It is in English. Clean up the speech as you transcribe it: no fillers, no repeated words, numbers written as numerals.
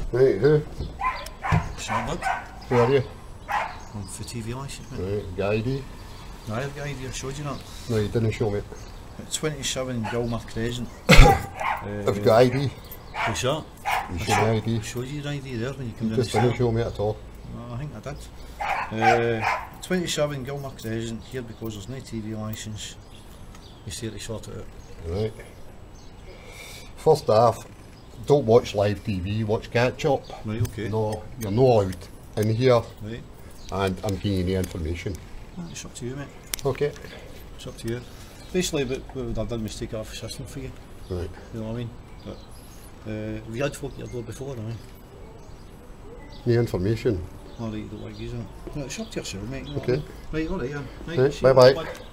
Right, who? Short lad. Who are you? I'm for TV licence, mate. Right, Guidey. No, I have the idea, I showed you that. No, you didn't show me. At 27 Gilmore Crescent. Have you got ID? You sure? You showed me ID. I showed you your ID there when you came You down just the didn't stairs. show me at all. No, I think I did. 27 Gilmore Crescent, here because there's no TV licence. He's here to sort it out. Right. First off, don't watch live TV, watch catch up. Right, okay. No, you're not allowed in here, Right. and I'm giving you the information. Well, it's up to you, mate. Okay. It's up to you. Basically, what would I've done was take it off the system for you. Right. You know what I mean? But, have you had folk at your door before, I mean? The information. Alright, you don't like using it. No, it's up to yourself, mate. You know what Okay. I mean? Right, alright, yeah. Right, bye bye.